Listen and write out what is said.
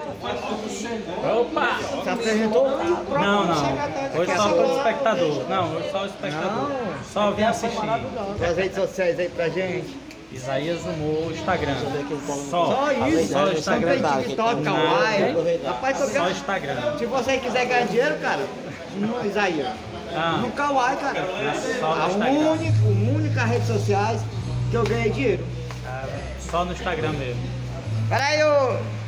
Opa! Se apresentou? Não, não. Hoje só o espectador. Não, hoje só o espectador. Só vim assistir. As redes sociais aí pra gente. Isaías Humor, Instagram. Só isso? Só Não Instagram. tem TikTok, Kawaii. Rapaz, Só Instagram. se você quiser ganhar dinheiro, cara, no Isaías. No Kawaii, cara. Só no A Instagram. única rede sociais que eu ganhei dinheiro. Só no Instagram mesmo. Peraí, ô.